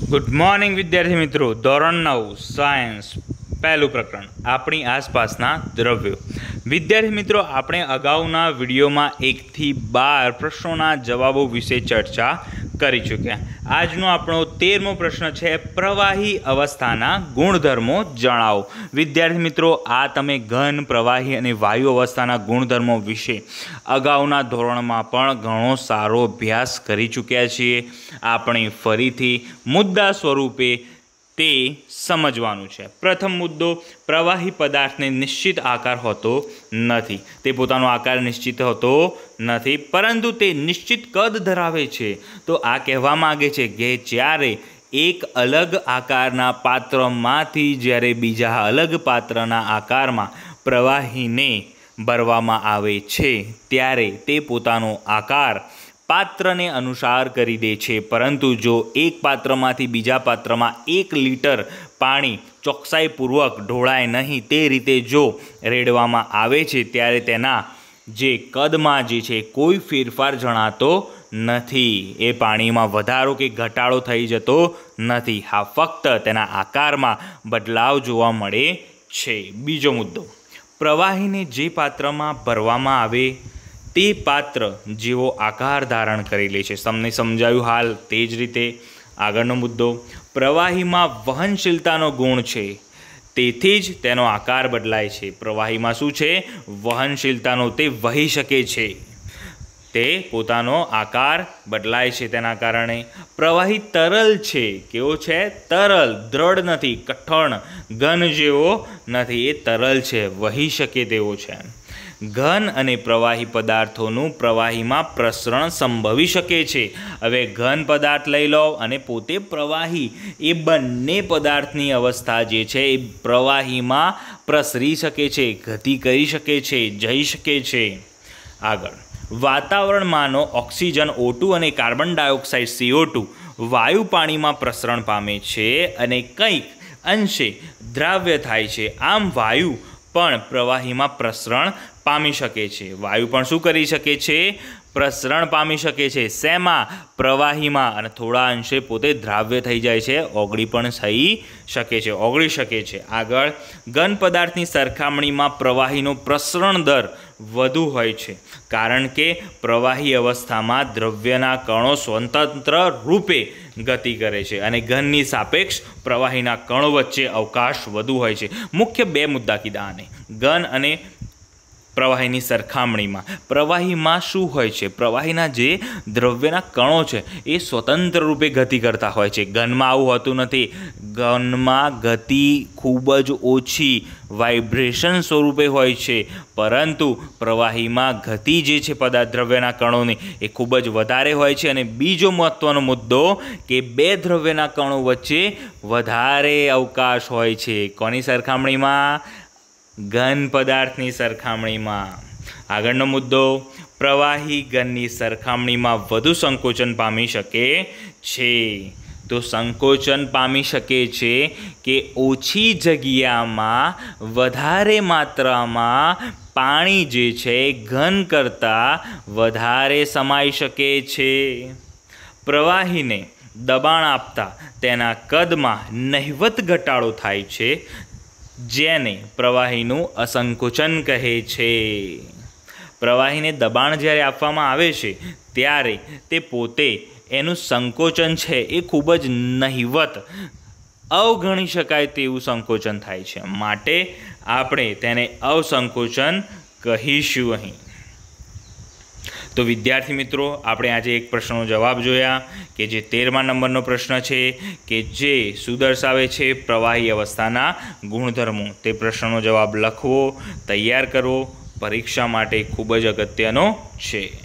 Good morning विद्यार्थी मित्रों। धोरण 9 सायन्स पहलू प्रकरण अपनी आसपासना द्रव्यो। विद्यार्थी मित्रों, आपणे अगाउना विडियोमां 1 થી 12 प्रश्नों जवाबों विषे चर्चा करी चूक्या। आजनो आपणो 13मो प्रश्न है प्रवाही अवस्थाना गुणधर्मों जणावो। विद्यार्थी मित्रों, आ तमे घन, प्रवाही अने वायु अवस्थाना गुणधर्मों विषे अगाउना धोरणमां पण घणो सारो अभ्यास करी चूक्या छीए। आपणे फरीथी मुद्दा स्वरूपे ते समझवानुं छे। प्रथम मुद्दो, प्रवाही पदार्थने निश्चित आकार होतो नथी। ते पोतानो आकार निश्चित होतो नथी, परंतु ते निश्चित कद धरावे छे। तो आ कहेवा मांगे छे के ज्यारे एक अलग आकारना पात्रमांथी ज्यारे बीजा अलग पात्रना आकारमा प्रवाहीने भरवामां आवे छे त्यारे ते पोतानो आकार पात्रने अनुसार करी दे छे। परंतु जो एक पात्रमांथी बीजा पात्रमा 1 लीटर पाणी चोक्साईपूर्वक ढोळाय नहीं ते रीते जो रेडवामां आवे छे त्यारे तेना जे कदमां जे छे कोई फेरफार जणातो नथी। ए पाणीमां वधारो के घटाडो थई जतो नथी। हा फक्त तेना आकारमा बदलाव जोवा मळे छे। बीजो मुद्दो, प्रवाहीने जे पात्रमा भरवामां आवे ते पात्र जेवो आकार धारण करी ले छे। तमने समजाव्युं हाल ते ज रीते आगळनो मुद्दो, प्रवाहीमां वहनशीलतानो गुण छे तेथी ज तेनो आकार बदलाय छे। प्रवाहीमां शुं छे? वहनशीलतानो, ते वही शके छे, ते पोतानो आकार बदलाय छे तेना कारणे। प्रवाही तरल छे, केवो छे? तरल, दृढ़ नथी, कठण घन जेवो नथी, ए तरल छे, वही शके तेवो छे। घन अने प्रवाही पदार्थों प्रवाही में प्रसरण संभवी शके छे। हवे घन पदार्थ लई लो अने पोते प्रवाही, ए बंने पदार्थनी अवस्था जे छे ए प्रवाही में प्रसरी शके छे, गति करी शके छे, जई शके छे। आगळ, वातावरणमांनो ऑक्सिजन O2 अने कार्बन डायोक्साइड CO2 वायु पाणी में प्रसरण पामे छे अने कंईक अंशे द्राव्य थाय छे। आम वायु पण प्रवाही में प्रसरण पामी शके छे। वायु पण शुं करी शके छे? प्रसरण पामी शके छे। सेमा? प्रवाही में, अने थोड़ा अंशे पोते द्राव्य थई जाय छे, ओगળી पण थई शके छे, ओगળી शके छे। आगळ, घन पदार्थनी सरखामणी में प्रवाहीनो प्रसरण दर वधु होय छे, कारण के प्रवाही अवस्था में द्रव्यना कणों स्वतंत्र रूपे गति करे छे अने घननी सापेक्ष प्रवाहीना कणों वच्चे अवकाश वधु होय छे। मुख्य 2 मुद्दा कीधा आने, घन अने प्रवाहीनी सरखामणी में। प्रवाही में शुं होय छे? प्रवाहीना जे द्रव्यना कणों छे ए स्वतंत्र रूपे गति करता होय छे। घनमा आवुं होतुं नथी। घनमा गति खूब ज ओछी वाइब्रेशन स्वरूपे होय छे, परंतु प्रवाही में गति जे छे पदार्थ द्रव्यना कणोनी ए खूब ज वधारे होय छे। अने बीजो महत्वनो मुद्दो के 2 द्रव्यना कणों वच्चे वधारे अवकाश होय छे। कोनी सरखामणीमां? घन पदार्थनी सरखामणी में। आगळनो मुद्दो, प्रवाही घननी सरखामणी में वधु संकोचन पामी शके छे। तो संकोचन पामी शके छे के ओछी जग्यामां वधारे मात्रामां पाणी जे छे घन करता वधारे समाई शके छे। प्रवाहीने दबाण आपता तेना कदमां नहिवत घटाडो थाय छे, जेने प्रवाहीनु असंकोचन कहे छे। प्रवाहीने दबाण ज्यारे आपवामां आवे छे त्यारे ते पोते एनु संकोचन छे ए खूब ज नहिवत, अवगणी शकाय तेवुं संकोचन थाय छे, माटे आपणे तेने अवसंकोचन कहीशुं अहीं। तो विद्यार्थी मित्रों, आपणे आज एक प्रश्ननो जवाब जोया कि जे 13मा नंबरनो प्रश्न है कि जे शुं दर्शावे छे प्रवाही अवस्थाना गुणधर्मों। ते प्रश्ननो जवाब लखवो, तैयार करवो, परीक्षा माटे खूब ज अगत्यनो छे।